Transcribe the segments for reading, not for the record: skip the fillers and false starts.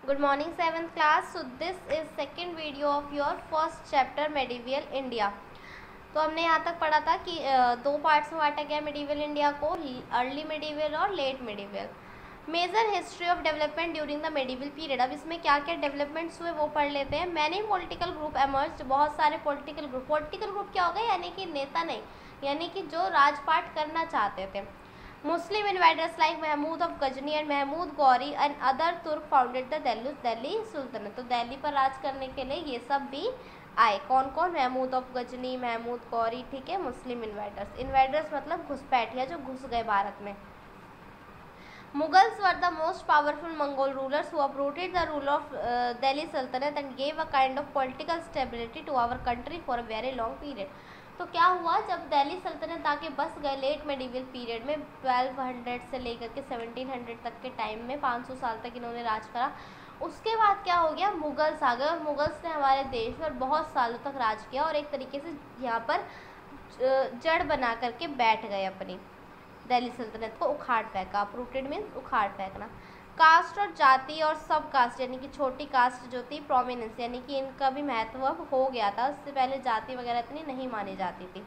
Good morning 7th class. So this is second video of your first chapter medieval India. तो हमने यहाँ तक पढ़ा था कि दो पार्ट्स में बांटा गया medieval इंडिया को, अर्ली medieval और late medieval. Major history of development during the medieval period. अब इसमें क्या क्या डेवलपमेंट्स हुए वो पढ़ लेते हैं. मैनी पॉलिटिकल ग्रुप एमर्ज्ड, बहुत सारे पॉलिटिकल ग्रुप क्या हो गए, यानी कि नेता नहीं, यानी कि जो राजपाट करना चाहते थे. Muslim invaders like Mahmud of Ghazni and Mahmud Ghori and other Turk founded the Delhi Sultanate. तो दिल्ली पर राज करने के लिए ये सब भी आए. कौन कौन? महमूद ऑफ गजनी, महमूद गौरी, ठीक है. मुस्लिम इन्वाइडर्स मतलब घुसपैठिया जो घुस गए भारत में. Mughals were the most powerful Mongol rulers who uprooted the rule of Delhi Sultanate and gave a kind of political stability to our country for a very long period. तो क्या हुआ, जब दिल्ली सल्तनत आके बस गए लेट मेडिवल पीरियड में 1200 से लेकर के 1700 तक के टाइम में 500 साल तक इन्होंने राज करा. उसके बाद क्या हो गया, मुगल्स आ गए और मुगल्स ने हमारे देश में बहुत सालों तक राज किया और एक तरीके से यहाँ पर जड़ बना करके बैठ गए. अपनी दिल्ली सल्तनत को उखाड़ फेंका. अपरूटेड मीन्स उखाड़ फेंकना. कास्ट और जाति और सब कास्ट यानी कि छोटी कास्ट जो थी, प्रोमिनेंस यानी कि इनका भी महत्व हो गया था. उससे पहले जाति वगैरह इतनी नहीं मानी जाती थी.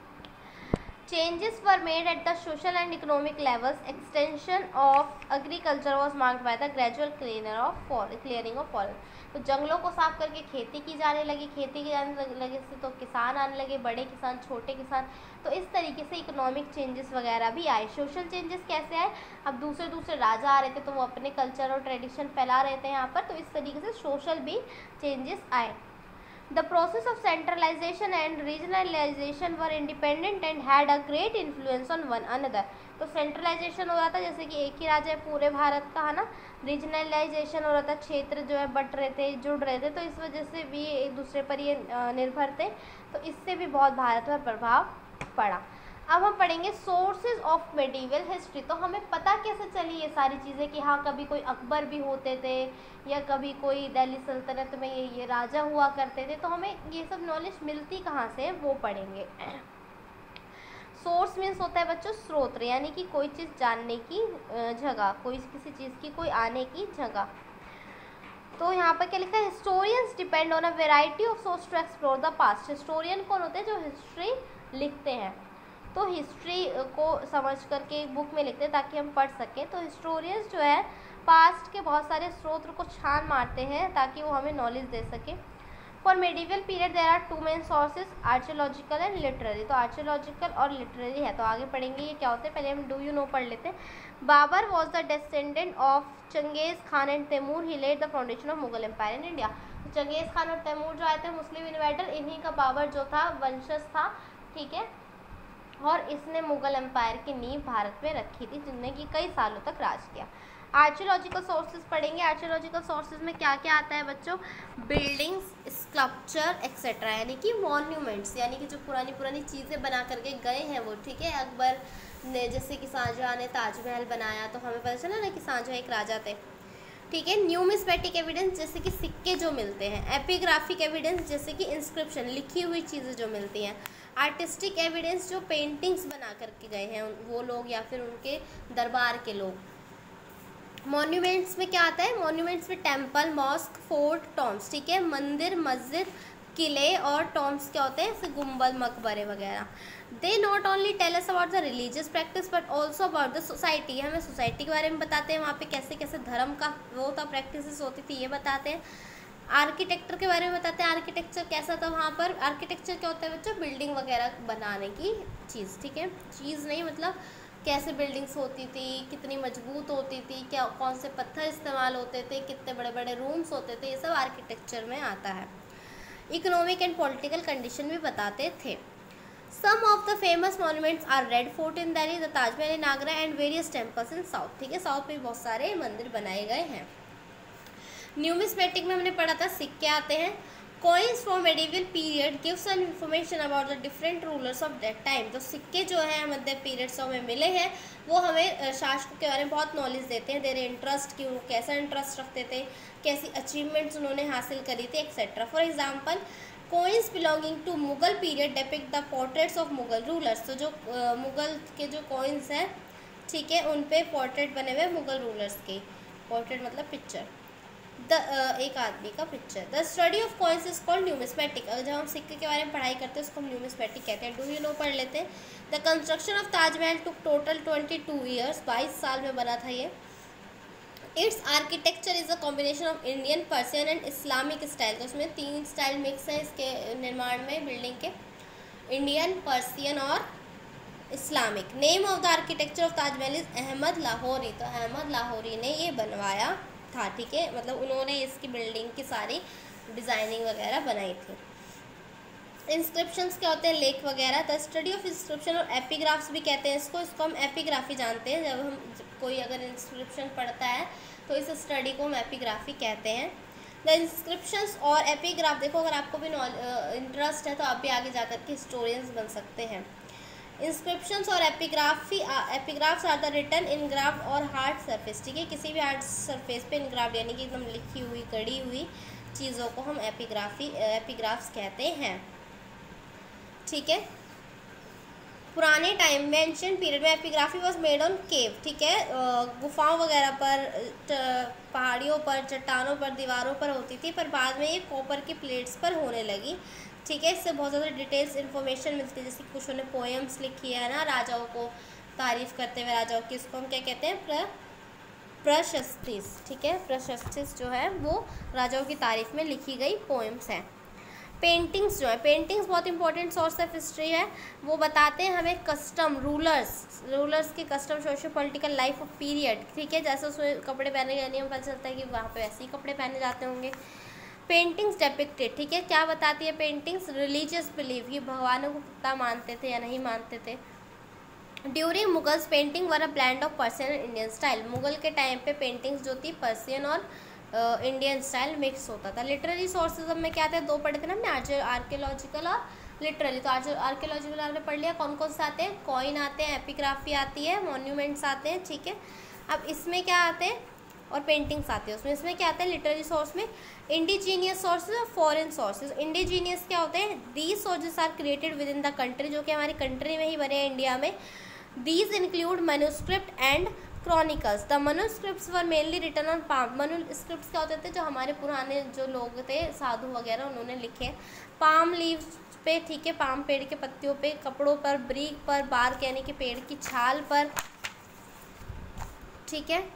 Changes were made at the social and economic levels. Extension of agriculture was marked by the gradual clearing of forest. तो जंगलों को साफ करके खेती की जाने लगी. खेती की जाने लगे से तो किसान आने लगे, बड़े किसान, छोटे किसान. तो इस तरीके से इकोनॉमिक चेंजेस वगैरह भी आए. सोशल चेंजेस कैसे आए, अब दूसरे राजा आ रहे थे तो वो अपने कल्चर और ट्रेडिशन फैला रहे थे यहाँ पर. तो इस तरीके से सोशल भी चेंजेस आए. The process of centralization and regionalization were independent and had a great influence on one another. तो सेंट्रलाइजेशन हो रहा था, जैसे कि एक ही राजा है पूरे भारत का, है ना. रीजनलाइजेशन हो रहा था, क्षेत्र जो है बट रहे थे, जुड़ रहे थे, तो इस वजह से भी एक दूसरे पर ये निर्भर थे. तो इससे भी बहुत भारत पर प्रभाव पड़ा. अब हम पढ़ेंगे सोर्सेज ऑफ मेडिवल हिस्ट्री. तो हमें पता कैसे चली ये सारी चीज़ें कि हाँ कभी कोई अकबर भी होते थे या कभी कोई दिल्ली सल्तनत में ये राजा हुआ करते थे. तो हमें ये सब नॉलेज मिलती कहाँ से, वो पढ़ेंगे. सोर्स मीन्स होता है बच्चों स्रोत, यानी कि कोई चीज़ जानने की जगह, कोई किसी चीज़ की कोई आने की जगह. तो यहाँ पर क्या लिखा है, historians depend on a variety of source to explore the past. Historian कौन होते हैं, जो हिस्ट्री लिखते हैं. तो हिस्ट्री को समझ करके एक बुक में लिखते हैं ताकि हम पढ़ सकें. तो हिस्टोरियंस जो है पास्ट के बहुत सारे स्रोत को छान मारते हैं ताकि वो हमें नॉलेज दे सके. For medieval period there are two main sources, archaeological and literary. तो आर्कियोलॉजिकल और लिटरेरी है, तो आगे पढ़ेंगे ये क्या होते हैं. पहले हम डू यू नो पढ़ लेते हैं. Babur was the descendant of Changez Khan and Timur. He laid the foundation of Mughal empire in India. तो चंगेज खान और तैमूर जो आए थे मुस्लिम इन्वेडर, इन्हीं का बाबर जो था वंशज था, ठीक है. और इसने मुगल एम्पायर की नींव भारत में रखी थी, जिनने की कई सालों तक राज किया. आर्कियोलॉजिकल सोर्सेज पढ़ेंगे. आर्कियोलॉजिकल सोर्सेज में क्या क्या आता है बच्चों, बिल्डिंग्स, स्कल्पचर एक्सेट्रा, यानी कि मॉन्यूमेंट्स, यानी कि जो पुरानी चीज़ें बना करके गए हैं वो, ठीक है. अकबर ने, जैसे कि शाहजहाँ ने ताजमहल बनाया, तो हमें पता चला ना कि शाहजहाँ एक राजा थे, ठीक है. न्यूमिस्मेटिक एविडेंस, जैसे कि सिक्के जो मिलते हैं. एपिग्राफिक एविडेंस, जैसे कि इंस्क्रिप्शन, लिखी हुई चीज़ें जो मिलती हैं. आर्टिस्टिक एविडेंस, जो पेंटिंग्स बना करके गए हैं वो लोग या फिर उनके दरबार के लोग. मॉन्यूमेंट्स में क्या आता है, मॉन्यूमेंट्स में टेम्पल, मॉस्क, फोर्ट, टॉम्स, ठीक है. मंदिर, मस्जिद, किले, और टॉम्स क्या होते हैं, जैसे गुम्बद, मकबरे वगैरह. They not only tell us about the religious practice but also about the society. हमें सोसाइटी के बारे में बताते हैं, वहाँ पे कैसे कैसे धर्म का वो था, प्रैक्टिसेस होती थी, ये बताते हैं. आर्किटेक्चर के बारे में बताते हैं, आर्किटेक्चर कैसा था वहाँ पर. आर्किटेक्चर क्या होता है बच्चों, बिल्डिंग वगैरह बनाने की चीज़, ठीक है. चीज़ नहीं मतलब कैसे बिल्डिंग्स होती थी, कितनी मजबूत होती थी, क्या कौन से पत्थर इस्तेमाल होते थे, कितने बड़े बड़े रूम्स होते थे, ये सब आर्किटेक्चर में आता है. इकोनॉमिक एंड पॉलिटिकल कंडीशन भी बताते थे. Some of the famous monuments are red fort in Delhi, the Taj Mahal in Agra and various temples in south, ठीक है. साउथ में बहुत सारे मंदिर बनाए गए हैं. न्यूमिस्मेटिक में हमने पढ़ा था सिक्के आते हैं. Coins from medieval period give some information about the different rulers of that time. तो सिक्के जो हैं मध्य पीरियड से हमें मिले हैं, वो हमें शासकों के बारे में बहुत नॉलेज देते हैं. देर इंटरेस्ट की, वो कैसा इंटरेस्ट रखते थे, कैसी अचीवमेंट्स उन्होंने हासिल करी थी, etcetera. For example, coins belonging to Mughal period depict the portraits of Mughal rulers. तो जो मुगल के जो कॉइन्स हैं, ठीक है, उन पे पोर्ट्रेट बने हुए मुगल रूलर्स के. पोर्ट्रेट मतलब पिक्चर. एक आदमी का picture. The study of coins is called numismatic. जब हम सिक्के के बारे में पढ़ाई करते हैं उसको हम न्यूमिस्मेटिक कहते हैं। डू यू नो पढ़ लेते हैं। The construction of Taj Mahal took total 22 years, 22 साल में बना था ये। It's architecture is a combination of Indian, Persian and Islamic style. तो उसमें 3 स्टाइल मिक्स है इसके निर्माण में बिल्डिंग के, इंडियन, पर्सियन और Islamic. Name of the architecture of Taj Mahal is Ahmad Lahori. तो अहमद लाहौरी ने ये बनवाया था, ठीक है, मतलब उन्होंने इसकी बिल्डिंग की सारी डिज़ाइनिंग वगैरह बनाई थी। इंस्क्रिप्शंस क्या होते हैं, लेख वगैरह। द स्टडी ऑफ इंस्क्रिप्शन और एपिग्राफ्स भी कहते हैं इसको हम एपिग्राफी जानते हैं। जब हम कोई अगर इंस्क्रिप्शन पढ़ता है तो इस स्टडी को हम एपिग्राफी कहते हैं। द इंस्क्रिप्शंस और एपिग्राफ, देखो अगर आपको भी इंटरेस्ट है तो आप भी आगे जाकर के हिस्टोरियंस बन सकते हैं। इंस्क्रिप्शंस और epigraphs are the written engraved और हार्ड सरफेस, ठीक है, किसी भी हार्ड सरफेस पे इनग्राफ्ड यानी कि एकदम लिखी हुई गढ़ी हुई चीज़ों को हम एपिग्राफ्स कहते हैं, ठीक है। पुराने टाइम में, एंशिएंट पीरियड में, epigraphy was made on cave, ठीक है, गुफाओं वगैरह पर, पहाड़ियों पर, चट्टानों पर, दीवारों पर होती थी, पर बाद में ये कॉपर की प्लेट्स पर होने लगी, ठीक है। इससे बहुत ज़्यादा डिटेल्स इन्फॉर्मेशन मिलती है, जैसे कुछ ने पोएम्स लिखी है ना राजाओं को तारीफ़ करते हुए राजाओं की, इसको हम क्या कहते हैं, प्रशस्तिस, ठीक है। प्रशस्तिस जो है वो राजाओं की तारीफ़ में लिखी गई पोएम्स हैं। पेंटिंग्स जो है, पेंटिंग्स बहुत इंपॉर्टेंट सोर्स ऑफ हिस्ट्री है। वो बताते हैं हमें कस्टम, रूलर्स के custom, social political life of period, ठीक है, जैसे उसमें कपड़े पहने जाने में पता चलता है कि वहाँ पे वैसे ही कपड़े पहने जाते होंगे। पेंटिंग्स डेपिक्टेड, ठीक है, क्या बताती है पेंटिंग्स, रिलीजियस बिलीफ, ये भगवानों को कितना मानते थे या नहीं मानते थे। During Mughals painting were a blend of Persian and Indian style. Mughal के टाइम पे पेंटिंग्स जो थी पर्सियन और इंडियन स्टाइल मिक्स होता था। लिटरेरी सोर्सेज में क्या थे, 2 पढ़े थे ना हमने, आर्कियोलॉजिकल और लिटरेरी। तो आर्कियोलॉजिकल आपने पढ़ लिया, कौन कौन से आते हैं, कॉइन आते हैं, एपिग्राफी आती है, मॉन्यूमेंट्स आते हैं, ठीक है। अब इसमें क्या आते हैं, और पेंटिंग्स आती है उसमें। इसमें क्या आता है लिटरेरी सोर्स में, इंडिजीनियस सोर्सेज और फॉरेन सोर्सेज। इंडिजीनियस क्या होते हैं, these sources are created within the country, जो कि हमारी कंट्री में ही बने हैं, इंडिया में। These include manuscript and chronicles. The manuscripts were mainly written on palm. Manuscripts क्या होते थे, जो हमारे पुराने जो लोग थे साधु वगैरह उन्होंने लिखे पाम लीव्स पे, ठीक है, पाम पेड़ के पत्तियों पे, कपड़ों पर, ब्रीक पर, बार्क यानी कि पेड़ की छाल पर, ठीक है।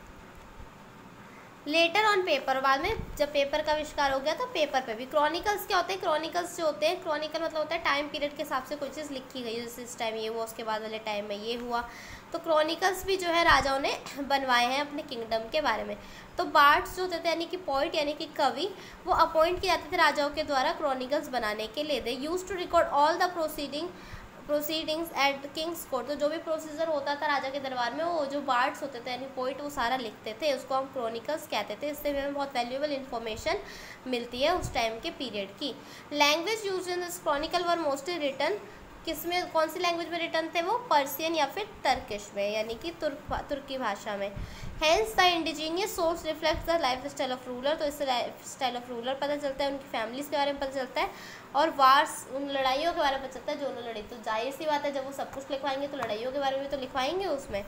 लेटर ऑन पेपर, बाद में जब पेपर का आविष्कार हो गया तो पेपर पे भी। क्रॉनिकल्स क्या होते हैं, क्रॉनिकल्स जो होते हैं, क्रॉनिकल मतलब होता है टाइम पीरियड के हिसाब से कोई चीज़ लिखी गई, जैसे इस टाइम ये हुआ, उसके बाद वाले टाइम में ये हुआ। तो क्रॉनिकल्स भी जो है राजाओं ने बनवाए हैं अपने किंगडम के बारे में। तो बार्ड्स जो होते थे यानी कि पोइट यानी कि कवि, वो अपॉइंट किए जाते थे राजाओं के द्वारा क्रॉनिकल्स बनाने के लिए। They use to record all the proceedings at kings court. तो जो भी प्रोसीजर होता था राजा के दरबार में, वो जो बार्ड्स होते थे यानी पोइट, वो सारा लिखते थे, उसको हम क्रॉनिकल्स कहते थे। इससे हमें बहुत वैल्यूएबल इन्फॉर्मेशन मिलती है उस टाइम के पीरियड की। Language use in this chronicle were mostly written, किसमें, कौन सी लैंग्वेज में रिटर्न थे वो, पर्सियन या फिर टर्किश में यानी कि तुर्की भाषा में। Hence the indigenous source reflect the life style of ruler. तो इससे लाइफ स्टाइल ऑफ रूलर पता चलता है, उनकी फैमिलीज़ के बारे में पता चलता है, और वार्स, उन लड़ाइयों के बारे में पता चलता है जो उन्होंने लड़ी। तो जाहिर सी बात है जब वो सब कुछ लिखवाएंगे तो लड़ाइयों के बारे में तो लिखवाएंगे उसमें।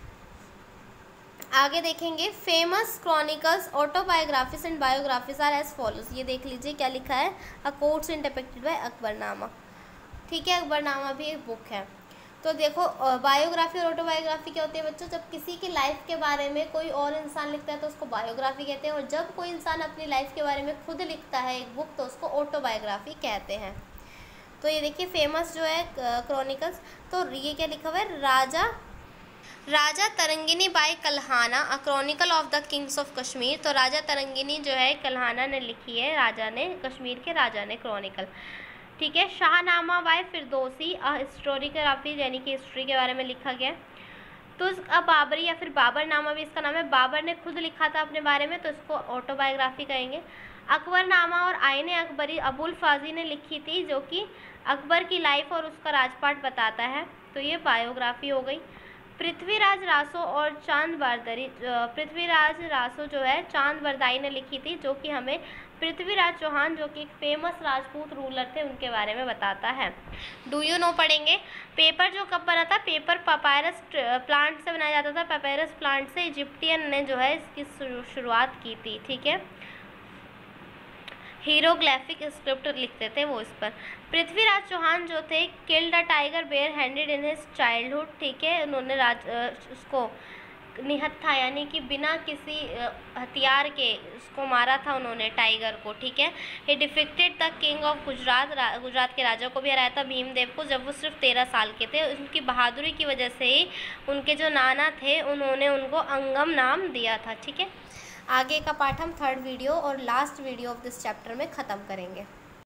आगे देखेंगे famous chronicles, autobiographies and biographies are as follows. ये देख लीजिए क्या लिखा है, a courts in depicted by Akbarnama, ठीक है, अकबरनामा भी एक बुक है। तो देखो बायोग्राफी और ऑटोबायोग्राफी क्या होती है बच्चों, जब किसी की लाइफ के बारे में कोई और इंसान लिखता है तो उसको बायोग्राफी कहते हैं, और जब कोई इंसान अपनी लाइफ के बारे में खुद लिखता है एक बुक तो उसको ऑटोबायोग्राफी कहते हैं। तो ये देखिए फेमस जो है क्रॉनिकल्स, तो ये क्या लिखा हुआ है, Raja Tarangini by Kalhana, a chronicle of the kings of Kashmir. तो राजा तरंगिनी जो है कल्हाना ने लिखी है, राजा ने, कश्मीर के राजा ने क्रॉनिकल, ठीक है। Shahnama by Firdausi, a historiography यानी कि हिस्ट्री के बारे में लिखा गया। तो बाबरी या फिर बाबरनामा भी इसका नाम है, बाबर ने खुद लिखा था अपने बारे में तो इसको ऑटोबायोग्राफी कहेंगे। अकबरनामा और आईन अकबरी अबुल फाजी ने लिखी थी, जो कि अकबर की लाइफ और उसका राजपाट बताता है, तो ये बायोग्राफी हो गई। पृथ्वीराज रासो और चांदबरदाई, पृथ्वीराज रासो जो है चांदबरदाई ने लिखी थी, जो कि हमें पृथ्वीराज चौहान जो कि एक फेमस राजपूत रूलर थे उनके बारे में बताता है। डू यू नो पढ़ेंगे। पेपर जो कब बना था, पेपर पापायरस प्लांट से बनाया जाता था। पापायरस प्लांट से इजिप्टियन ने जो है इसकी शुरुआत की थी, ठीक है। हीरोग्लिफिक स्क्रिप्ट लिखते थे वो इस पर। पृथ्वीराज चौहान जो थे killed a tiger bare handed in his childhood, ठीक है। उन्होंने उसको निहत्था यानी कि बिना किसी हथियार के उसको मारा था उन्होंने, टाइगर को, ठीक है। He defeated the king of Gujarat, Gujarat के राजा को भी हराया था, भीमदेव को, जब वो सिर्फ 13 साल के थे। उनकी बहादुरी की वजह से ही उनके जो नाना थे उन्होंने उनको अंगम नाम दिया था, ठीक है। आगे का पाठ हम थर्ड वीडियो और last video of this chapter में ख़त्म करेंगे।